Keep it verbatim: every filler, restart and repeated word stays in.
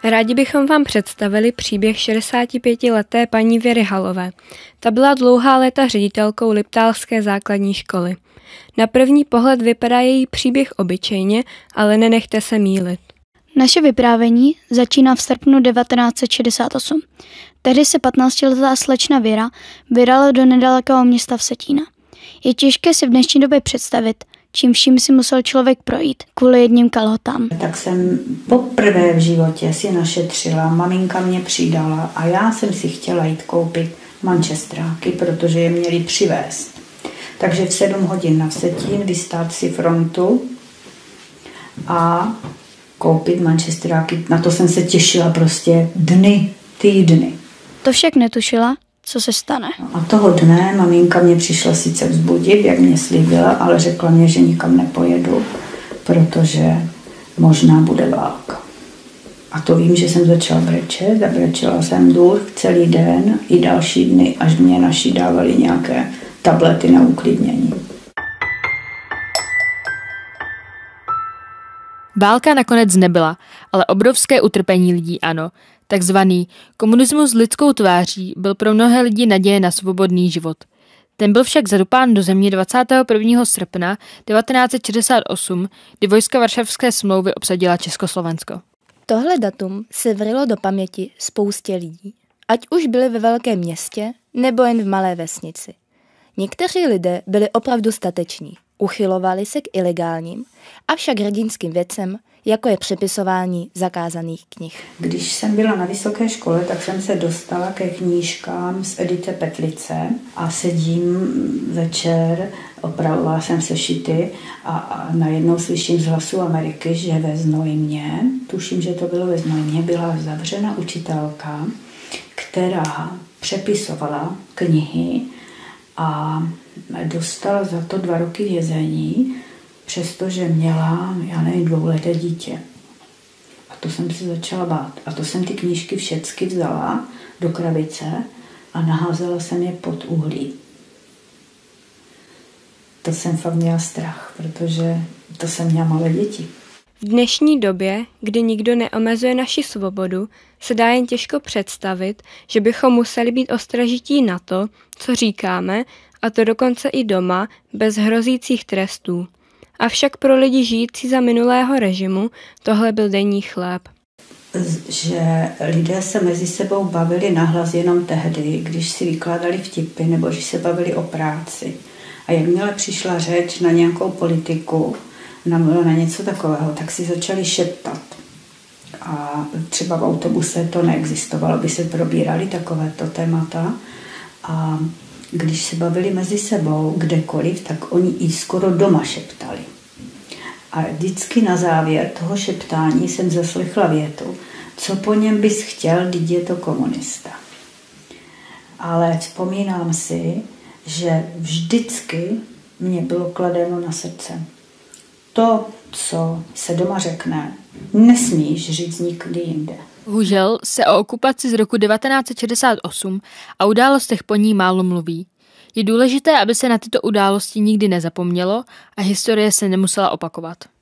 Rádi bychom vám představili příběh šedesátipětileté paní Věry Halové. Ta byla dlouhá léta ředitelkou Liptálské základní školy. Na první pohled vypadá její příběh obyčejně, ale nenechte se mýlit. Naše vyprávění začíná v srpnu devatenáct set šedesát osm. Tehdy se patnáctiletá slečna Věra vydala do nedalekého města Vsetína. Je těžké si v dnešní době představit, čím vším si musel člověk projít kvůli jedním kalhotám. Tak jsem poprvé v životě si našetřila, maminka mě přidala a já jsem si chtěla jít koupit mančestráky, protože je měli přivést. Takže v sedm hodin na Vsetín vystát si frontu a koupit mančestráky. Na to jsem se těšila prostě dny, týdny. To však netušila, co se stane. A toho dne maminka mě přišla sice vzbudit, jak mě slíbila, ale řekla mě, že nikam nepojedu, protože možná bude válka. A to vím, že jsem začala brečet a brečela jsem důr celý den i další dny, až mě naši dávali nějaké tablety na uklidnění. Válka nakonec nebyla, ale obrovské utrpení lidí ano. Takzvaný komunismus s lidskou tváří byl pro mnohé lidi naděje na svobodný život. Ten byl však zadupán do země dvacátého prvního srpna devatenáct set šedesát osm, kdy vojska Varšavské smlouvy obsadila Československo. Tohle datum se vrylo do paměti spoustě lidí, ať už byli ve velkém městě nebo jen v malé vesnici. Někteří lidé byli opravdu stateční, uchylovali se k ilegálním, avšak hrdinským věcem, jako je přepisování zakázaných knih. Když jsem byla na vysoké škole, tak jsem se dostala ke knížkám z edice Petlice a sedím večer, opravovala jsem se šity a, a najednou slyším z Hlasu Ameriky, že ve Znojmě, tuším, že to bylo ve Znojmě, byla zavřena učitelka, která přepisovala knihy a dostala za to dva roky vězení, přestože měla, já nevím, dvouleté dítě. A to jsem se začala bát. A to jsem ty knížky všechny vzala do krabice a naházela jsem je pod uhlí. To jsem fakt měla strach, protože to jsem měla malé děti. V dnešní době, kdy nikdo neomezuje naši svobodu, se dá jen těžko představit, že bychom museli být ostražití na to, co říkáme, a to dokonce i doma, bez hrozících trestů. Avšak pro lidi žijící za minulého režimu tohle byl denní chléb. Že lidé se mezi sebou bavili nahlas jenom tehdy, když si vykládali vtipy nebo když se bavili o práci. A jakmile přišla řeč na nějakou politiku, na, na něco takového, tak si začali šeptat. A třeba v autobuse to neexistovalo, by se probírali takovéto témata. A když se bavili mezi sebou kdekoliv, tak oni i skoro doma šeptali. A vždycky na závěr toho šeptání jsem zaslechla větu, co po něm bys chtěl, když je to komunista. Ale vzpomínám si, že vždycky mě bylo kladeno na srdce. To, co se doma řekne, nesmíš říct nikdy jinde. Bohužel se o okupaci z roku devatenáct set šedesát osm a událostech po ní málo mluví. Je důležité, aby se na tyto události nikdy nezapomnělo a historie se nemusela opakovat.